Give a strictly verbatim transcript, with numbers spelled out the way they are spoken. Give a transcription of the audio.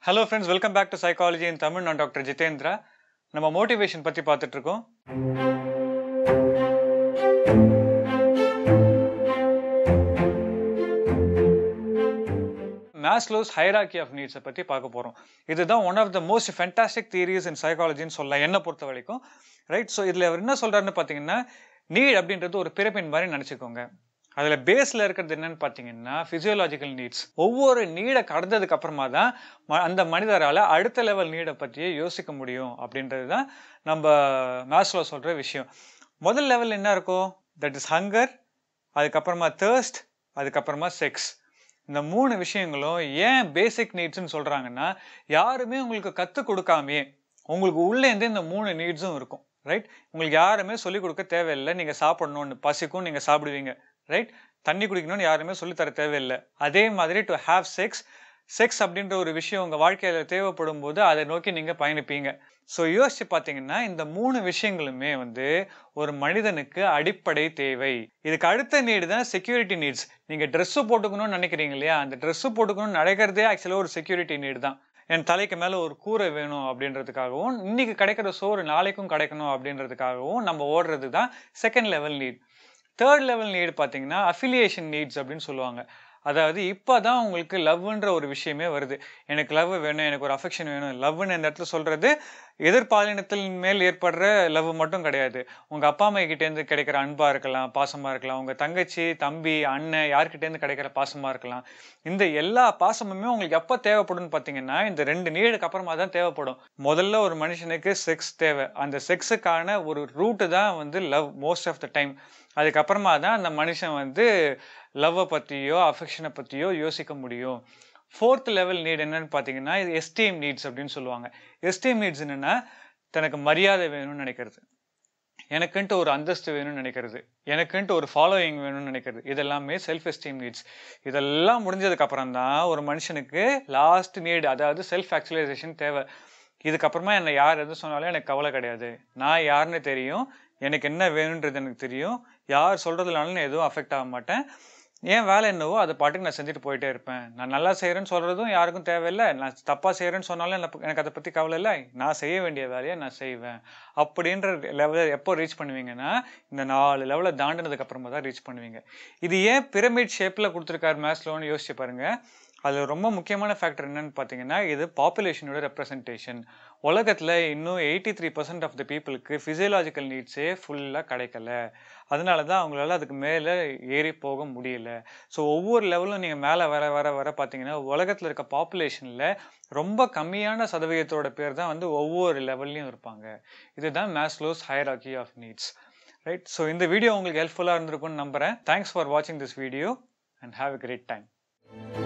Hello friends, welcome back to Psychology in Tamil. நான் doctor Jithendra. நம்ம motivation பத்தி பார்த்துட்டு இருக்கோம். Maslow's hierarchy of needs பத்தி பார்க்க போறோம். இதுதான் one of the most fantastic theories in psychology ன்னு சொல்லலாம் என்ன பொறுத்த வரைக்கும். ரைட், ஸோ இதுல அவர் என்ன சொல்றாருன்னு பார்த்தீங்கன்னா, நீட் அப்படின்றது ஒரு பிறப்பின் மாதிரி நினைச்சுக்கோங்க. அதுல பேஸ்ல இருக்கிறது என்னன்னு பாத்தீங்கன்னா பிசியோலாஜிக்கல் நீட்ஸ். ஒவ்வொரு நீடை கடந்ததுக்கு அப்புறமா தான் அந்த மனிதரால அடுத்த லெவல் நீடை பற்றியே யோசிக்க முடியும் அப்படின்றது தான் நம்ம மேஸ்லோ சொல்ற விஷயம். முதல் லெவல் என்ன இருக்கும்? தட் இஸ் ஹங்கர், அதுக்கப்புறமா தர்ஸ்ட், அதுக்கப்புறமா செக்ஸ். இந்த மூணு விஷயங்களும் ஏன் பேசிக் நீட்ஸ்ன்னு சொல்றாங்கன்னா, யாருமே உங்களுக்கு கத்து கொடுக்காமே உங்களுக்கு உள்ள இருந்து இந்த மூணு நீட்ஸும் இருக்கும். ரைட், உங்களுக்கு யாருமே சொல்லிக் கொடுக்க தேவையில்லை. நீங்க சாப்பிடணும்னு பசிக்கும், நீங்க சாப்பிடுவீங்க. ரைட், தண்ணி குடிக்கணும்னு யாருமே சொல்லி தர தேவையில்லை. அதே மாதிரி டு ஹேவ் செக்ஸ் செக்ஸ் அப்படின்ற ஒரு விஷயம் உங்க வாழ்க்கையில தேவைப்படும் போது அதை நோக்கி நீங்க பயணிப்பீங்க. ஸோ யோசிச்சு பார்த்தீங்கன்னா, இந்த மூணு விஷயங்களுமே வந்து ஒரு மனிதனுக்கு அடிப்படை தேவை. இதுக்கு அடுத்த நீடு தான் செக்யூரிட்டி நீட்ஸ். நீங்க ட்ரெஸ்ஸு போட்டுக்கணும்னு நினைக்கிறீங்க இல்லையா, அந்த ட்ரெஸ்ஸு போட்டுக்கணும்னு நினைக்கிறதே ஆக்சுவலாக ஒரு செக்யூரிட்டி நீடு தான். என் தலைக்கு மேல ஒரு கூரை வேணும் அப்படின்றதுக்காகவும், இன்னைக்கு கிடைக்கிற சோறு நாளைக்கும் கிடைக்கணும் அப்படின்றதுக்காகவும் நம்ம ஓடுறது தான் second level need. Third level need பார்த்தீங்கன்னா அஃபிலியேஷன் நீட்ஸ் அப்படின்னு சொல்லுவாங்க. அதாவது இப்போதான் உங்களுக்கு லவ்ன்ற ஒரு விஷயமே வருது. எனக்கு லவ் வேணும், எனக்கு ஒரு அஃபெக்ஷன் வேணும். லவ்னு இந்த இடத்துல சொல்றது எதிர்பாலினத்தின் மேல் ஏற்படுற லவ் மட்டும் கிடையாது. உங்க அப்பா அம்மா கிட்டேருந்து கிடைக்கிற அன்பா இருக்கலாம், பாசமா இருக்கலாம். உங்க தங்கச்சி, தம்பி, அண்ணன் யார்கிட்டேருந்து கிடைக்கிற பாசமா இருக்கலாம். இந்த எல்லா பாசமுமே உங்களுக்கு எப்போ தேவைப்படும்னு பார்த்தீங்கன்னா, இந்த ரெண்டு நீடுக்கு அப்புறமா தான் தேவைப்படும். முதல்ல ஒரு மனுஷனுக்கு செக்ஸ் தேவை. அந்த செக்ஸுக்கான ஒரு ரூட்டு தான் வந்து love most of the time. அதுக்கப்புறமா தான் அந்த மனுஷன் வந்து லவ்வை பற்றியோ அஃபெக்ஷனை பற்றியோ யோசிக்க முடியும். ஃபோர்த் லெவல் நீட் என்னன்னு பார்த்தீங்கன்னா, இது எஸ்டீம் நீட்ஸ் அப்படின்னு சொல்லுவாங்க. எஸ்டீம் நீட்ஸ் என்னன்னா, தனக்கு மரியாதை வேணும்னு நினைக்கிறது, எனக்குன்ட்டு ஒரு அந்தஸ்து வேணும்னு நினைக்கிறது, எனக்குன்ட்டு ஒரு ஃபாலோயிங் வேணும்னு நினைக்கிறது. இதெல்லாமே செல்ஃப் எஸ்டீம் நீட்ஸ். இதெல்லாம் முடிஞ்சதுக்கு அப்புறம் தான் ஒரு மனுஷனுக்கு லாஸ்ட் நீடு, அதாவது செல்ஃப் ஆக்சுவலைசேஷன் தேவை. இதுக்கப்புறமா என்னை யார் எது சொன்னாலும் எனக்கு கவலை கிடையாது. நான் யாருன்னு தெரியும், எனக்கு என்ன வேணுன்றது எனக்கு தெரியும், யார் சொல்றதுனாலும் நான் எதுவும் அஃபெக்ட் ஆக மாட்டேன். ஏன் வேலை என்னவோ அதை பாட்டுக்கு நான் செஞ்சுட்டு போயிட்டே இருப்பேன். நான் நல்லா செய்யறேன்னு சொல்றதும் யாருக்கும் தேவையில்லை, நான் தப்பா செய்யறேன்னு சொன்னாலும் எனக்கு அதை பத்தி கவலை இல்லை. நான் செய்ய வேண்டிய வேலையை நான் செய்வேன் அப்படின்ற லெவலில் எப்போ ரீச் பண்ணுவீங்கன்னா, இந்த நாலு லெவலை தாண்டினதுக்கு அப்புறமா தான் ரீச் பண்ணுவீங்க. இது ஏன் பிரமிட் ஷேப்ல கொடுத்துருக்காரு மேஸ்லோன்னு யோசிச்சு பாருங்க. அது ரொம்ப முக்கியமான ஃபேக்டர் என்னன்னு பார்த்தீங்கன்னா, இது பாப்புலேஷனோட ரெப்ரசன்டேஷன். உலகத்தில் இன்னும் eighty three percent of the பீப்புளுக்கு ஃபிசியலாஜிக்கல் நீட்ஸே ஃபுல்லாக கிடைக்கல. அதனால தான் அவங்களால அதுக்கு மேலே ஏறி போக முடியல. ஸோ ஒவ்வொரு லெவலும் நீங்கள் மேலே வர வர வர பார்த்தீங்கன்னா, உலகத்தில் இருக்க பாப்புலேஷனில் ரொம்ப கம்மியான சதவீதத்தோட பேர் தான் வந்து ஒவ்வொரு லெவல்லையும் இருப்பாங்க. இதுதான் Maslow's hierarchy of needs. Right, so இந்த வீடியோ உங்களுக்கு ஹெல்ப்ஃபுல்லாக இருந்திருக்கும்னு நம்புகிறேன். தேங்க்ஸ் ஃபார் வாட்சிங் this video and have a great time.